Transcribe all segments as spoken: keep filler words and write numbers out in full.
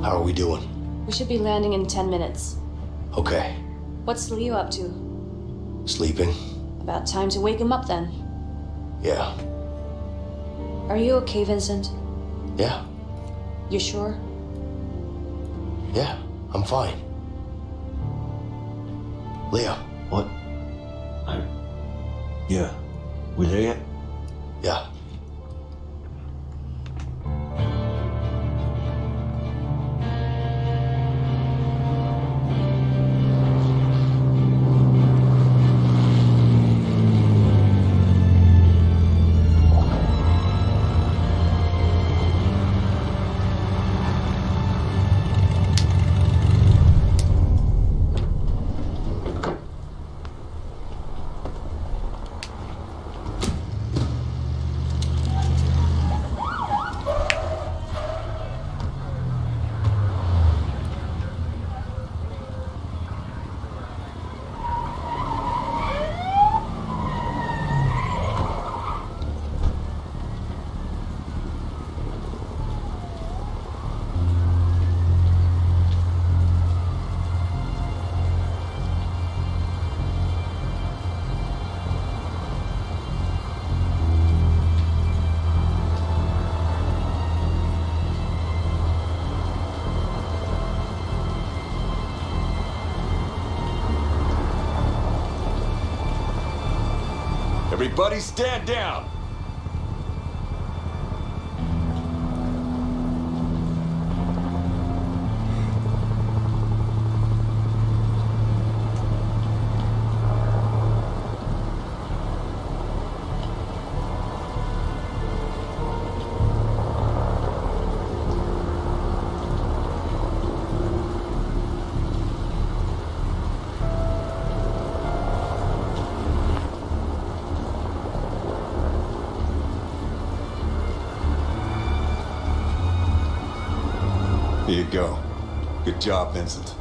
How are we doing? We should be landing in ten minutes. Okay. What's Leo up to? Sleeping? About time to wake him up then. Yeah. Are you okay, Vincent? Yeah. You sure? Yeah, I'm fine. Leo. What? I... Yeah. We there yet? Yeah. Everybody stand down! Here you go. Good job, Vincent.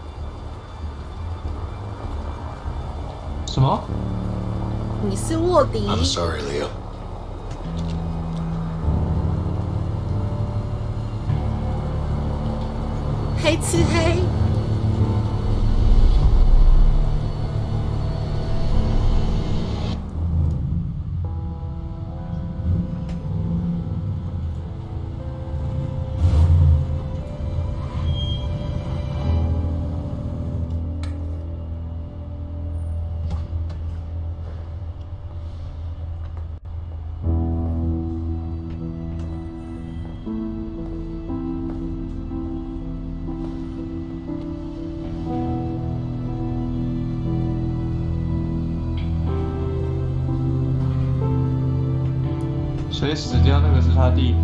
什么？ 你是卧底。 I'm sorry, Leo. 黑吃黑。 所以死掉那个是他弟。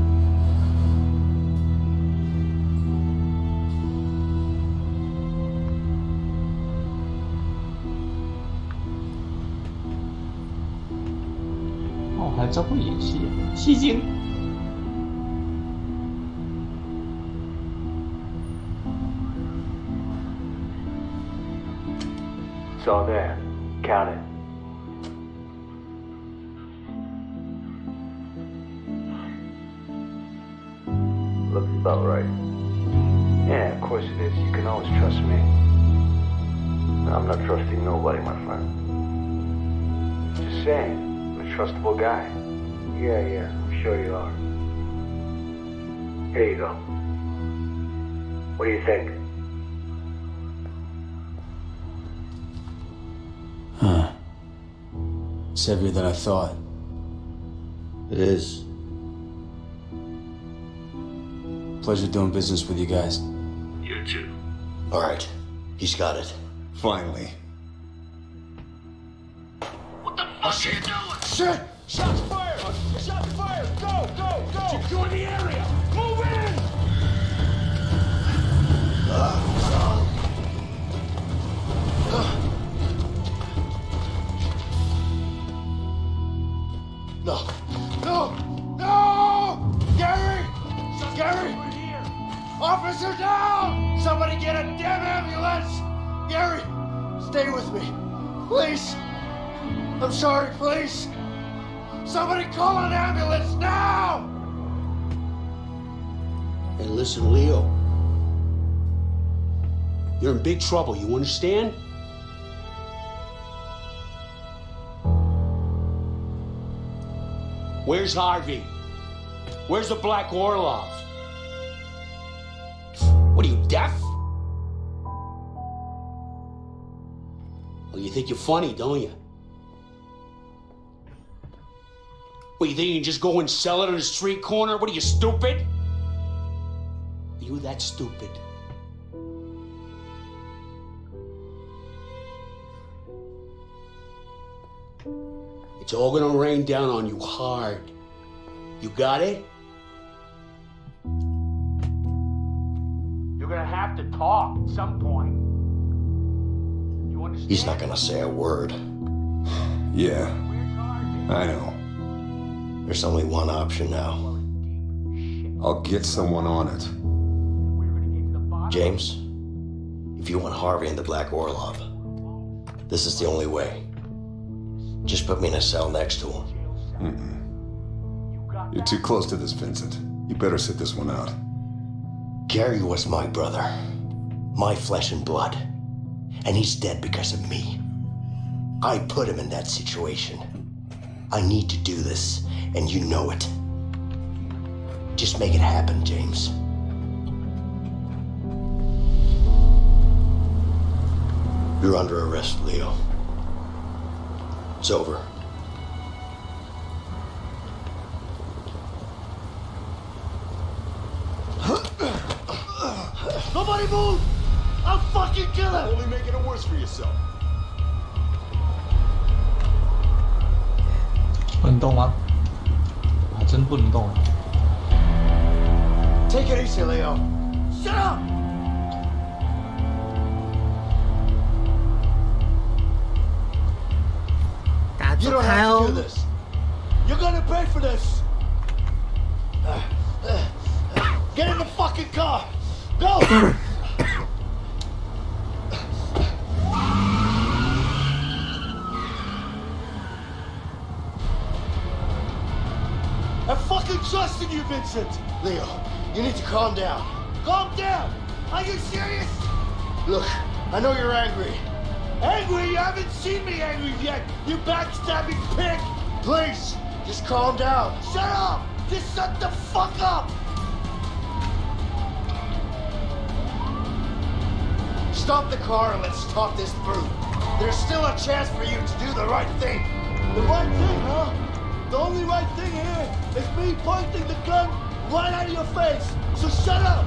哦，还真会演戏，戏精。 It's all there. Count it. Looks about right. Yeah, of course it is. You can always trust me. I'm not trusting nobody, my friend. Just saying, I'm a trustable guy. Yeah, yeah, I'm sure you are. Here you go. What do you think? Huh. It's heavier than I thought. It is. Pleasure doing business with you guys. You too. All right. He's got it. Finally. What the fuck are you doing? Shit! Shots fired! Shots fired! Go, go, go! Secure the area! Move in! No! No! No! Gary! Gary! Over here! Officer down! Somebody get a damn ambulance! Gary! Stay with me. Please! I'm sorry, please! Somebody call an ambulance now! Hey, listen, Leo. you're in big trouble, you understand? Where's Harvey? Where's the Black Orlov? What are you, deaf? Well, you think you're funny, don't you? What, you think you can just go and sell it on a street corner? What are you, stupid? Are you that stupid? It's all gonna rain down on you hard. You got it? You're gonna have to talk at some point. You understand? He's not gonna say a word. Yeah, I know. There's only one option now. I'll get someone on it. James, if you want Harvey and the Black Orlov, this is the only way. Just put me in a cell next to him. Mm-mm. You're too close to this, Vincent. You better sit this one out. Gary was my brother, my flesh and blood, and he's dead because of me. I put him in that situation. I need to do this, and you know it. Just make it happen, James. You're under arrest, Leo. It's over. Nobody move! I'll fucking kill him! Only making it worse for yourself. 不能动吗？还真不能动啊！ Take it easy, Leo. Shut up! You don't have to do this. You're gonna pay for this. Uh, uh, uh, get in the fucking car. Go! I fucking trusted you, Vincent. Leo, you need to calm down. Calm down! Are you serious? Look, I know you're angry. Angry? You haven't seen me angry yet, you backstabbing pig! Please, just calm down. Shut up! Just shut the fuck up! Stop the car and let's talk this through. There's still a chance for you to do the right thing. The right thing, huh? The only right thing here is me pointing the gun right at your face. So shut up!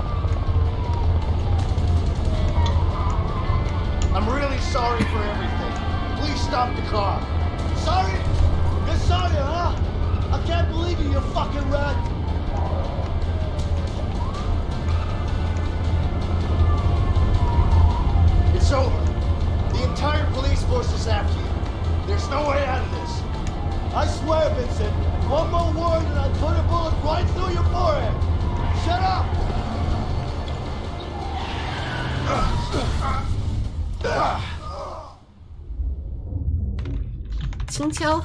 I'm really sorry for everything. Please stop the car. Sorry? You're sorry, huh? I can't believe you, you fucking rat. It's over. The entire police force is after you. There's no way out of this. I swear, Vincent, one more word and I'll put a bullet right through your forehead. Shut up! 轻敲。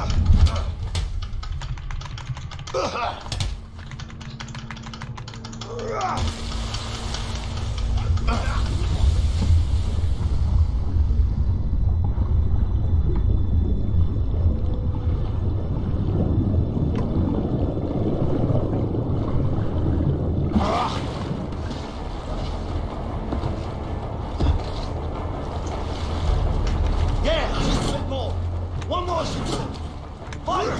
Yeah, just a bit more. One more shoot. Fire!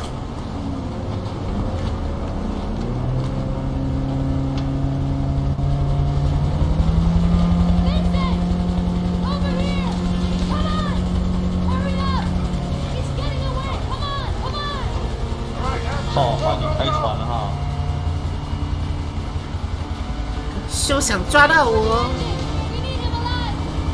Vincent! Over here! Come on! Hurry up! He's getting away! Come on! Come on! 哦，换你开船了哈。 休想抓到我！ We need him alive!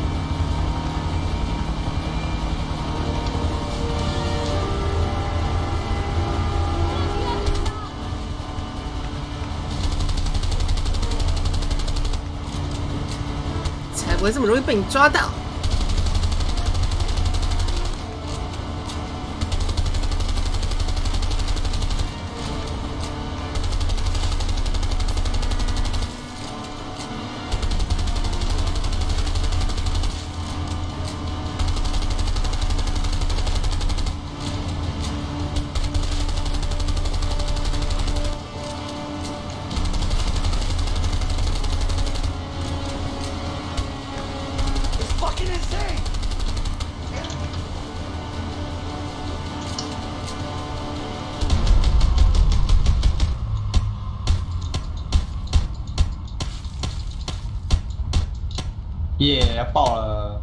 才不会这么容易被你抓到。 耶，要爆了！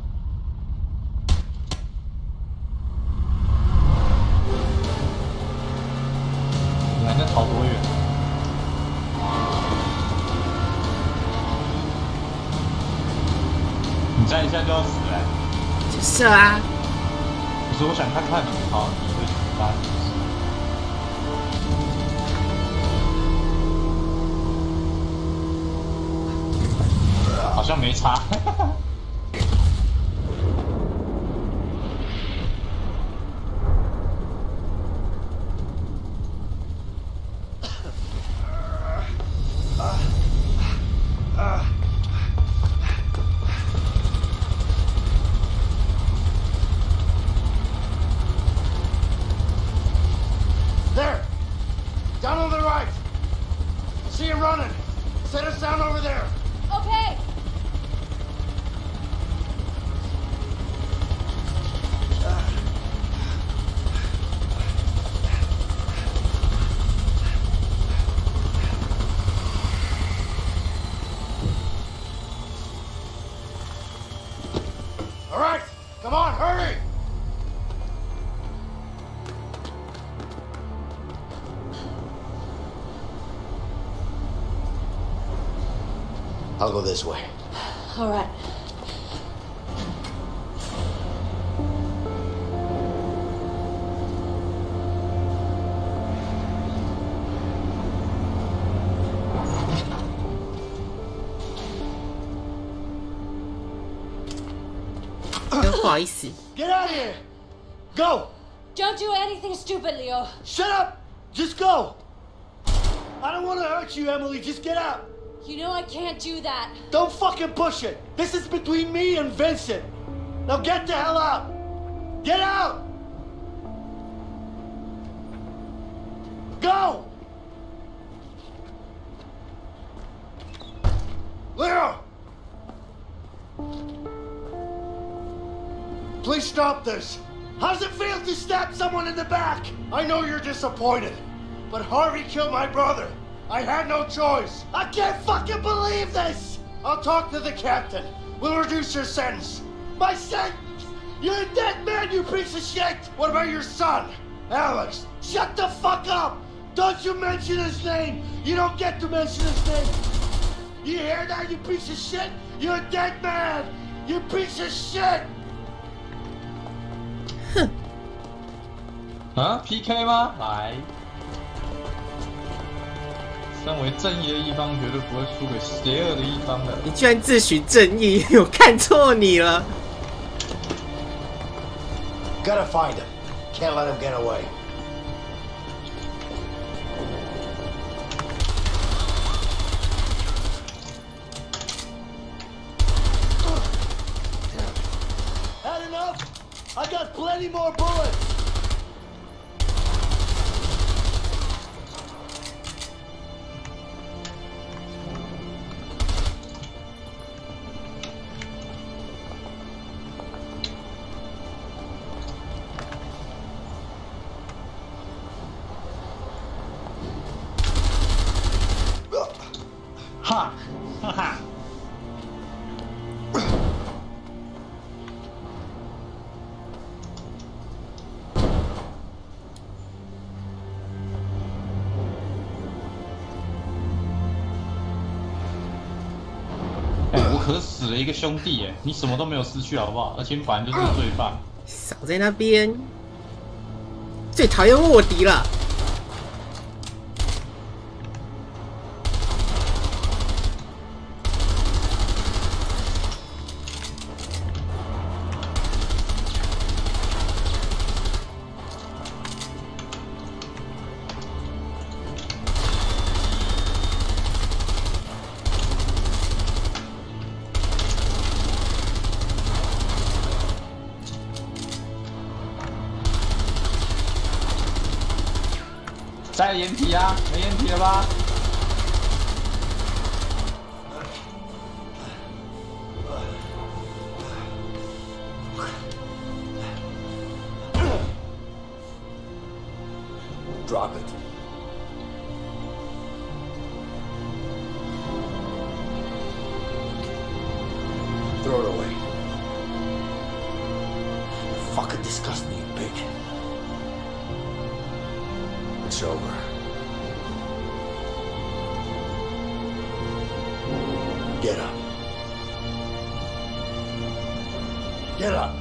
你还能逃多远？你站一下就要死了、欸。 就是啊。 可是我想看看你好，你会发生什么事？好像没差。 There! Down on the right! See him running! Set us down over there! Okay. All right! Come on, hurry! I'll go this way. All right. Get out of here! Go! Don't do anything stupid, Leo. Shut up! Just go! I don't want to hurt you, Emily. Just get out. You know I can't do that. Don't fucking push it. This is between me and Vincent. Now get the hell out. Get out! Go! Leo! Please stop this. How does it feel to stab someone in the back? I know you're disappointed, but Harvey killed my brother. I had no choice. I can't fucking believe this! I'll talk to the captain. We'll reduce your sentence. My sentence? You're a dead man, you piece of shit! What about your son, Alex? Shut the fuck up! Don't you mention his name! You don't get to mention his name! You hear that, you piece of shit? You're a dead man! You piece of shit! 啊 ，P K 吗？来，身为正义的一方，绝对不会输给邪恶的一方的。 你居然自诩正义，我看错你了。 Gotta find him. Can't let him get away. Had enough? I got plenty more bullets! Ha! Ha ha! 哎、我可是死了一个兄弟哎，你什么都没有失去好不好？而且你本来就是罪犯。 少在那边，最讨厌卧底了。 摘掩体啊，没掩体了吧？ Drop it. throw it away. You fucking disgust me, you pig. It's over. Get up. Get up.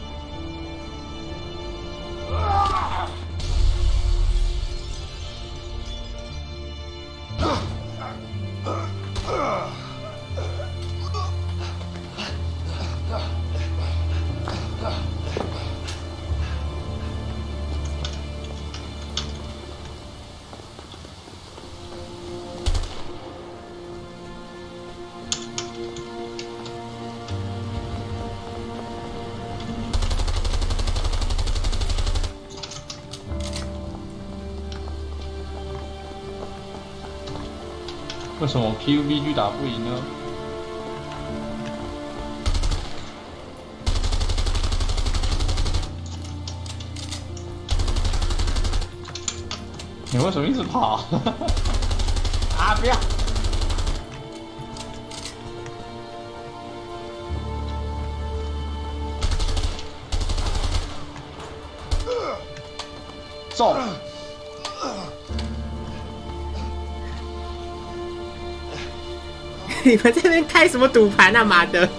为什么 P U B G 打不赢呢？你为什么一直跑？啊！不要！中！ 你们这边开什么赌盘啊，妈的！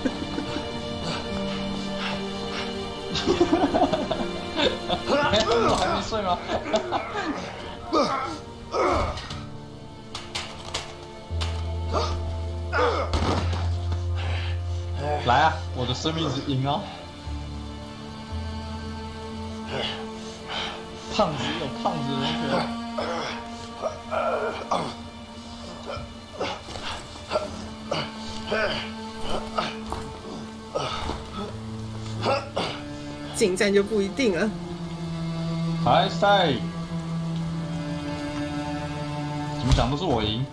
我还没睡吗？来啊，我的生命之赢哦！胖子有胖子人权。 近战就不一定了。 还赛，怎么讲都是我赢。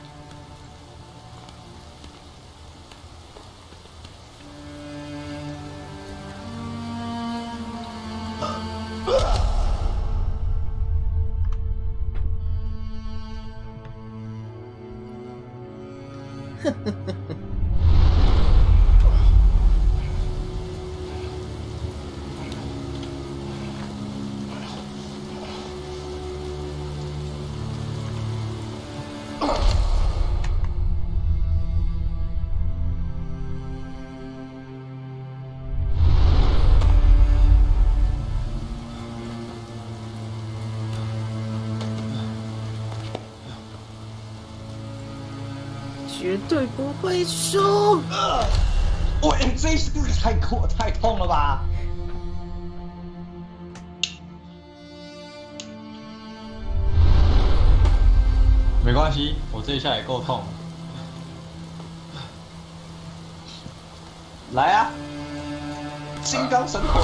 绝对不会输！ 喂，这这个太痛太痛了吧！没关系，我这一下也够痛。来啊，金刚神腿！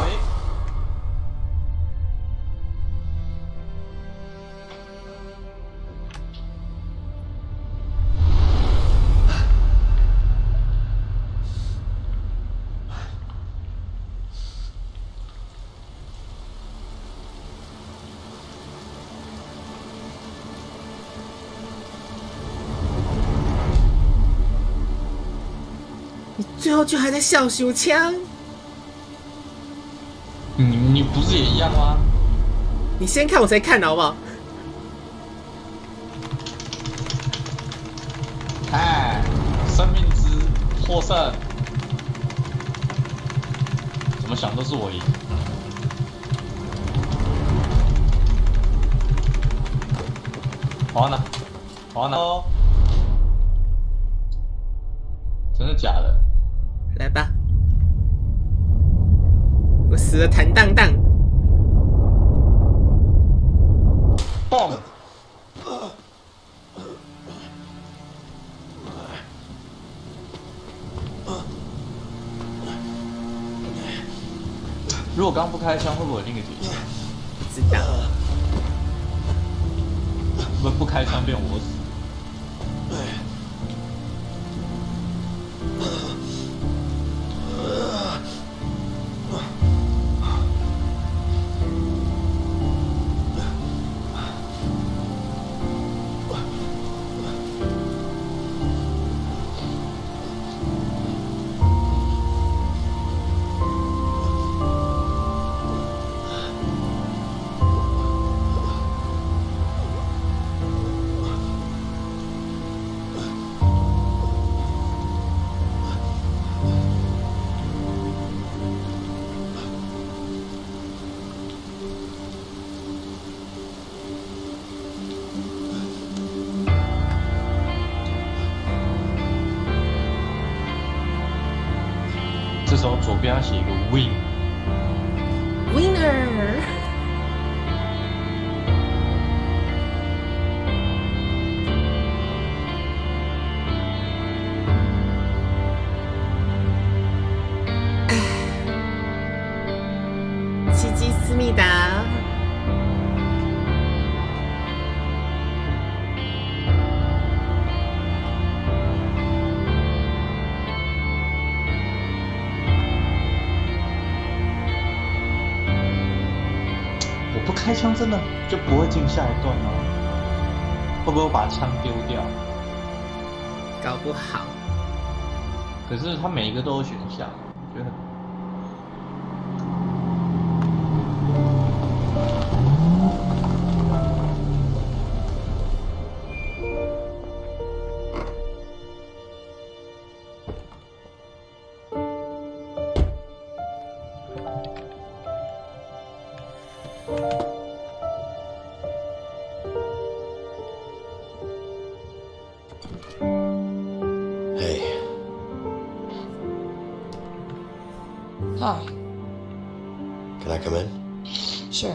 最后就还在笑手枪。 你你不是也一样吗？ 你先看我才看的好不好？ 哎，生命之获胜，怎么想都是我赢。还呢，还呢哦！真的假的？ 来吧，我死了坦荡荡。 蹦！如果刚刚不开枪，会不会有另一个结局？ 不知道。 不不开枪变我死。 这时候左边要写一个 win。 Winner。奇迹思密达。 不开枪真的就不会进下一段哦，会不会把枪丢掉？ 搞不好。 可是他每一个都有选项，我觉得。 Hey. Hi. Can I come in? Sure.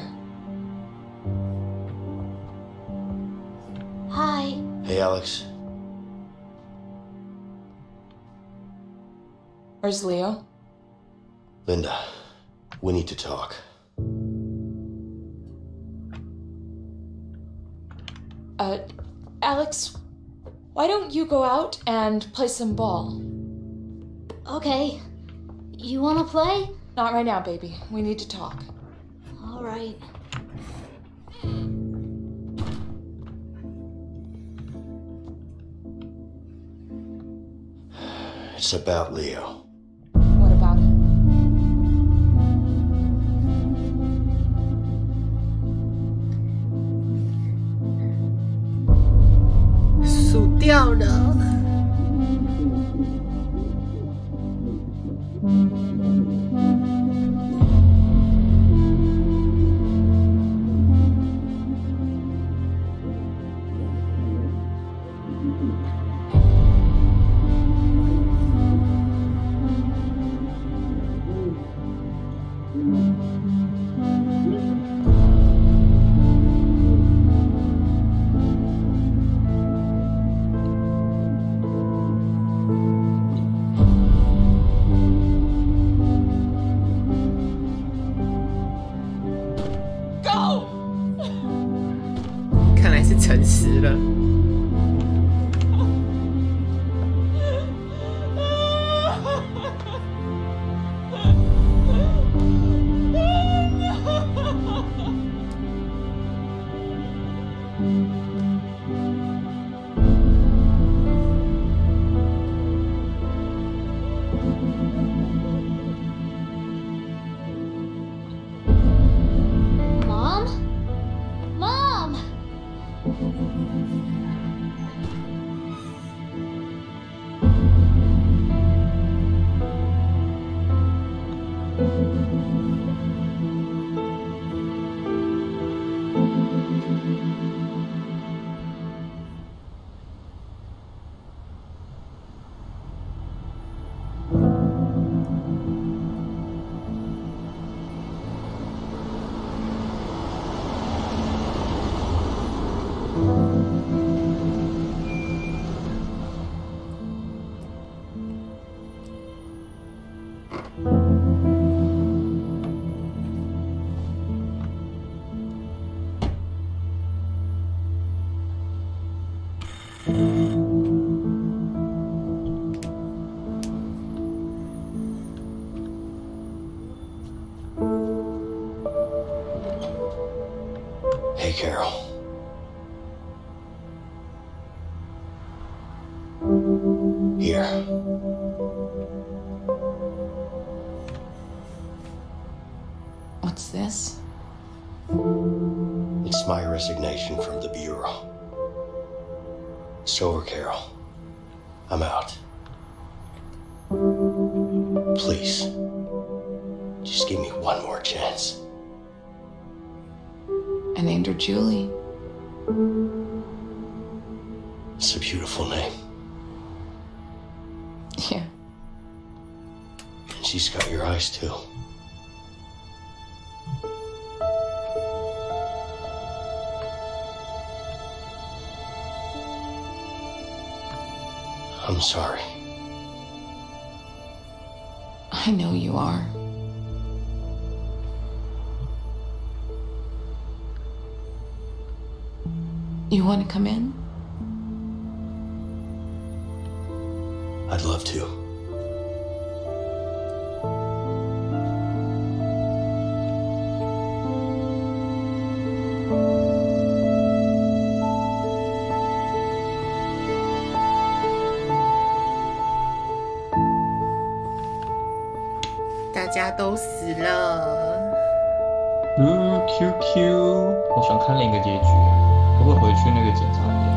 Hi. Hey, Alex. Where's Leo? Linda, we need to talk. Uh, Alex, why don't you go out and play some ball? Okay. You wanna play? Not right now, baby. We need to talk. All right. It's about Leo. What about him? 数掉了。看来是诚实了。 Mom? Mom! Hey, Carol. Here. What's this? It's my resignation from the Bureau. It's over, Carol. I'm out. Please. Just give me one more chance. I named her Julie. It's a beautiful name. Yeah. And she's got your eyes too. I'm sorry. I know you are. You want to come in? I'd love to. 大家都死了。 嗯 ，Q Q， 我想看另一个结局，可不可以回去那个检查店？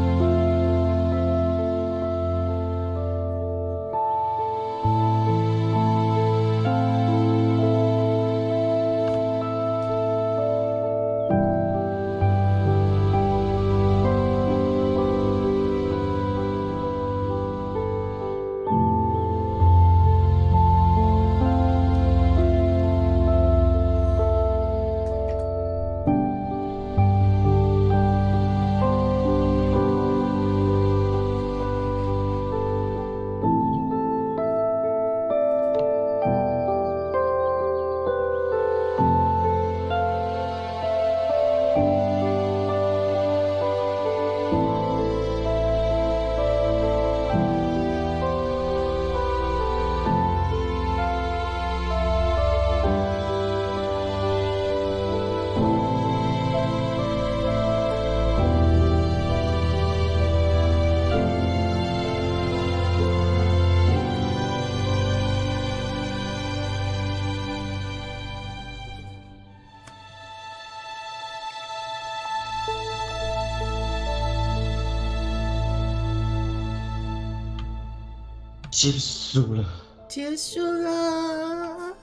结束了， 结束了。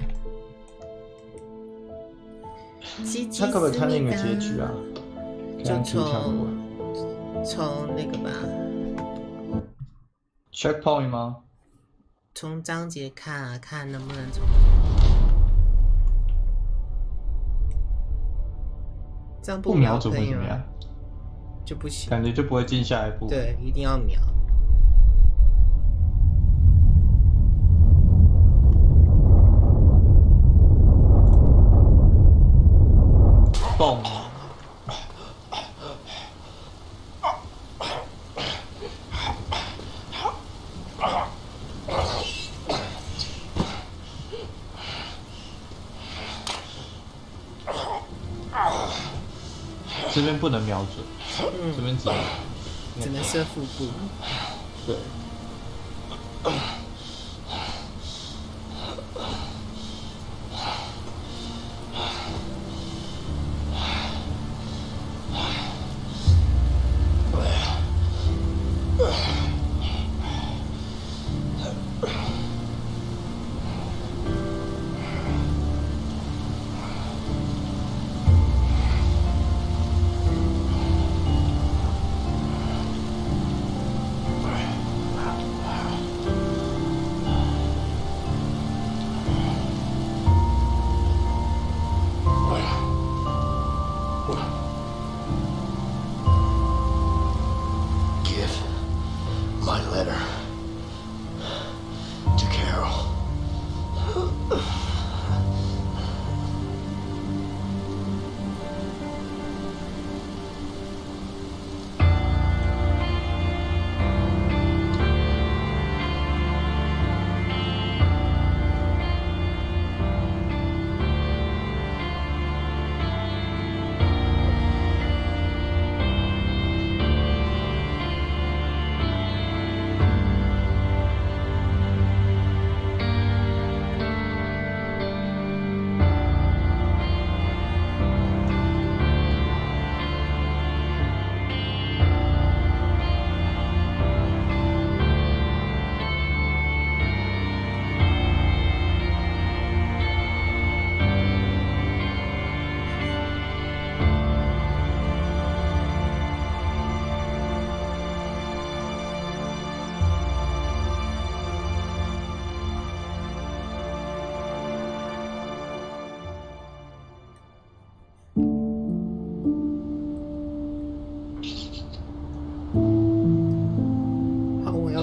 他可不可以看另一个结局啊？ 就看 Q 看从过从那个吧， checkpoint 吗？ 从章节看啊，看能不能从这样不瞄瞄准可以吗会怎么样？ 就不行。 感觉就不会进下一步。 对，一定要瞄。 蹦。这边不能瞄准， 嗯这边只能只能射腹部。 对。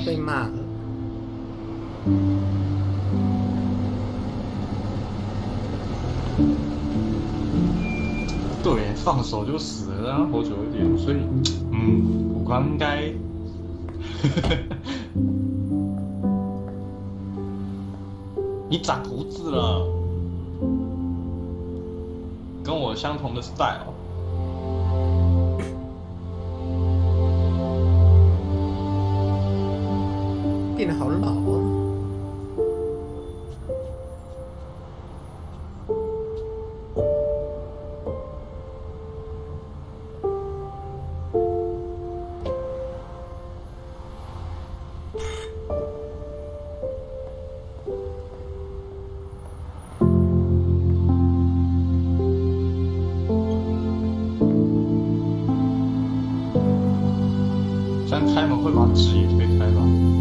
被骂了。 对，放手就死了，让他活久一点。所以，嗯，我刚应该，你长胡子了，跟我相同的 style。 变得好老啊！ 这样开门会把纸也推开吧？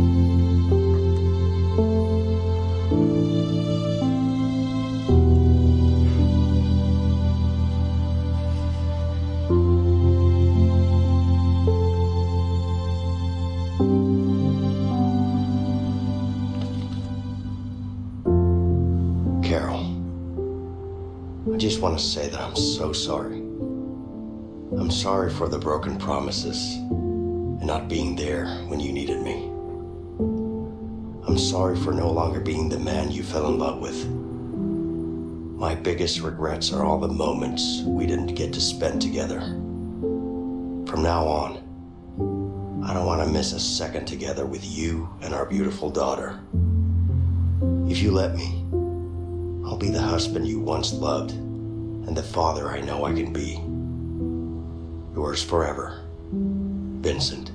Carol, I just want to say that I'm so sorry. I'm sorry for the broken promises and not being there when you needed me. I'm sorry for no longer being the man you fell in love with. My biggest regrets are all the moments we didn't get to spend together. From now on, I don't want to miss a second together with you and our beautiful daughter. If you let me, I'll be the husband you once loved and the father I know I can be. Yours forever, Vincent.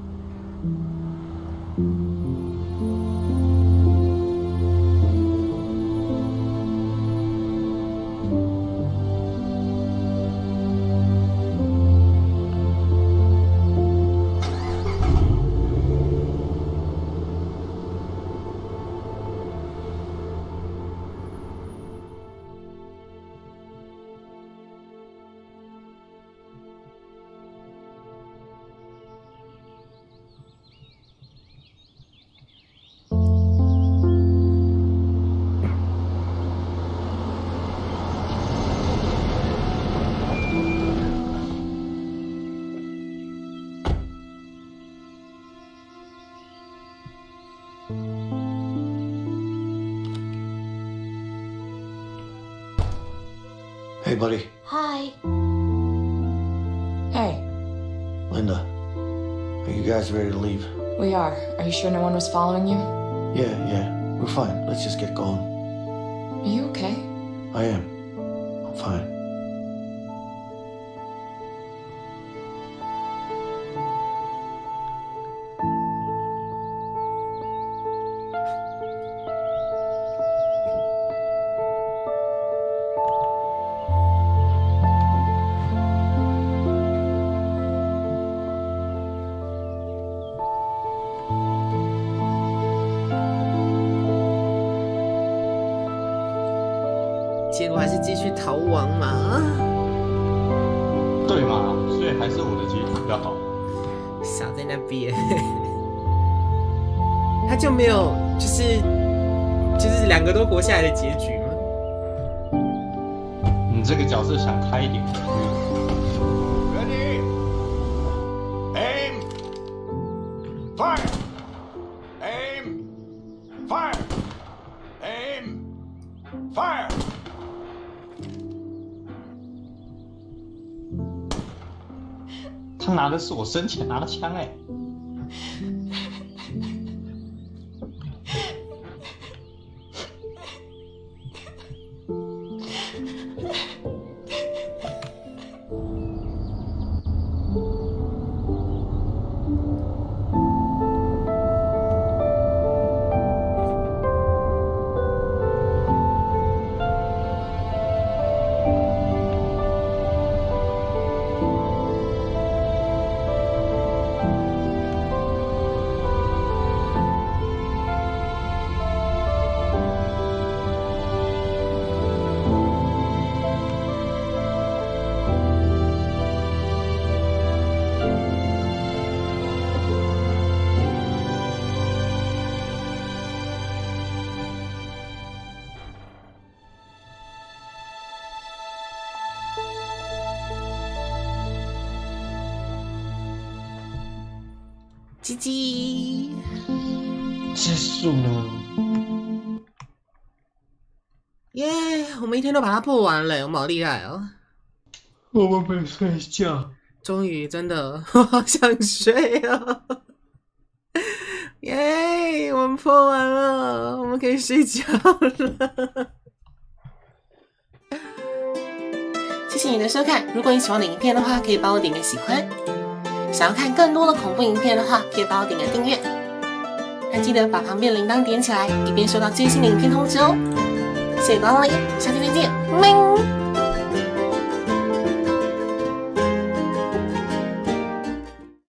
Hey, buddy. Hi. Hey, Linda, are you guys ready to leave? we are. Are you sure no one was following you? Yeah, yeah. We're fine. Let's just get going. Are you okay? I am. I'm fine. 结果还是继续逃亡嘛。 对嘛，所以还是我的结局比较好。 傻在那边，他就没有就是就是两个都活下来的结局吗？ 你这个角色想开一点。 Ready? Aim! Fire! Aim! Fire! Aim! Fire! 他拿的是我生前拿的枪哎、欸。 鸡鸡结束了。 耶！ yeah, 我们一天都把它破完了，我们好厉害哦！ 我们没睡觉， 终于真的，我好想睡哦！耶、yeah, 我们破完了，我们可以睡觉了。谢谢你的收看，如果你喜欢我的影片的话，可以帮我点个喜欢。想要看更多的恐怖影片的话，可以帮我点个订阅。还记得把旁边铃铛点起来，以便收到最新的影片通知哦。谢谢光临，下期再见，拜。